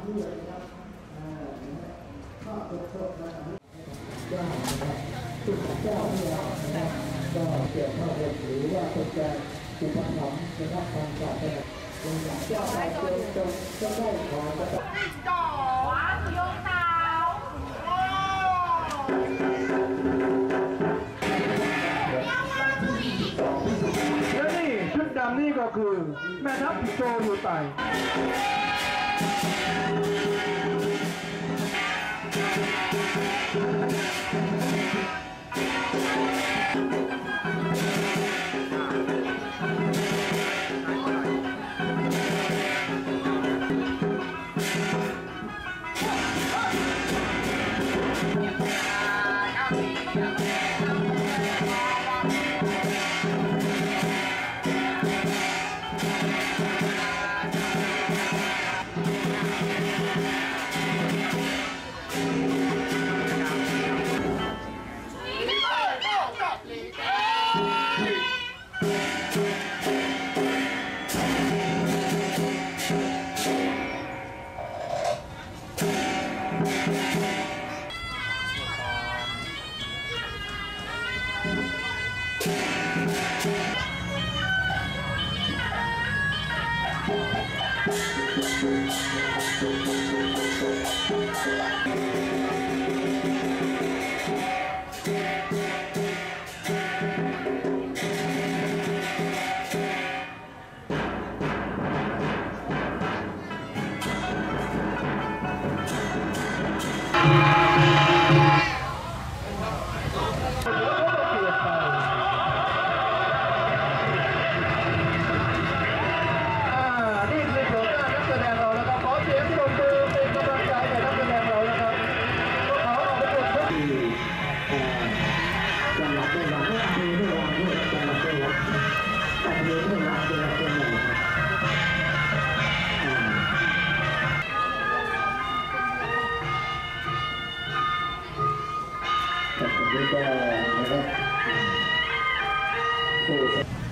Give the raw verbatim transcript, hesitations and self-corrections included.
ด้วยนะครับข้าวสดๆนะครับย่างนะครับทุกเจ้าที่เรานะครับก็เกี่ยวข้าวหรือว่าเป็นการอุปถัมภ์นะครับทางศาสนาเป็นการเจ้าได้จนจนก็ได้ขอก็ได้ต่อโยงเท้าและนี่ชุดดำนี่ก็คือแม่ทัพโจอยู่ไต่นี่ก็นะครับ